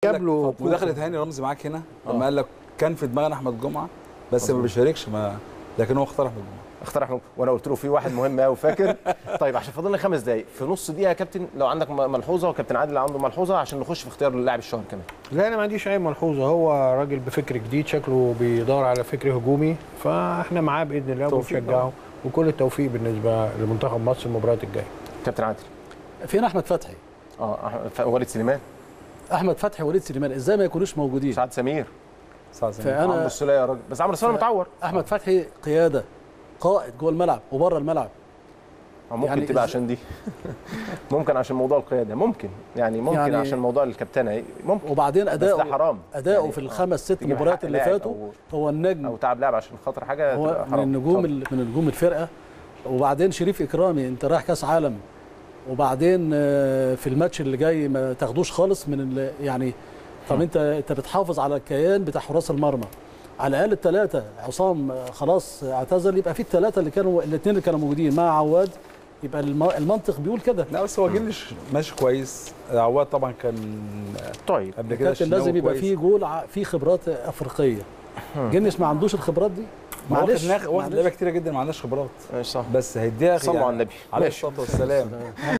جاب له مداخله هاني رمزي معاك هنا لما قال لك كان في دماغنا احمد جمعه بس ما بيشاركش، لكن هو اختار احمد جمعه. اختار احمد، وانا قلت له في واحد مهم قوي فاكر. طيب عشان فاضلنا 5 دقائق، في نص دقيقه يا كابتن لو عندك ملحوظه، وكابتن عادل عنده ملحوظه عشان نخش في اختيار اللاعب الشهر كمان. لا انا ما عنديش اي ملحوظه، هو راجل بفكر جديد شكله بيدور على فكر هجومي، فاحنا معاه باذن الله وبنشجعه، وكل التوفيق بالنسبه لمنتخب مصر المباريات الجايه. كابتن عادل فين احمد فتحي؟ وليد سليمان. احمد فتحي ووليد سليمان ازاي ما يكونوش موجودين؟ سعد سمير. فانا عمرو السوليه يا راجل، بس عمرو السوليه متعور. احمد فتحي قياده، قائد جوه الملعب وبره الملعب. ممكن يعني تبقى عشان دي ممكن عشان موضوع القياده، ممكن يعني عشان موضوع الكابتنه ممكن. وبعدين اداؤه حرام يعني في ال5 6 مباريات اللي فاتوا هو النجم، او تعب لاعب عشان خاطر حاجه هو من نجوم الفرقه. وبعدين شريف اكرامي انت رايح كاس عالم، وبعدين في الماتش اللي جاي ما تاخدوش خالص من يعني. طب انت بتحافظ على الكيان بتاع حراس المرمى، على الاقل الثلاثه. عصام خلاص اعتزل، يبقى في الثلاثه الاثنين اللي كانوا موجودين مع عواد، يبقى المنطق بيقول كده. لا بس هو جنش ماشي كويس، عواد طبعا كان طيب قبل كده لازم يبقى في جول في خبرات افريقيه. جنش ما عندوش الخبرات دي، معلش واخد لعيبه كتيره جدا ما عندهاش خبرات. صح، بس هيديها صلوا على النبي عليه الصلاه والسلام.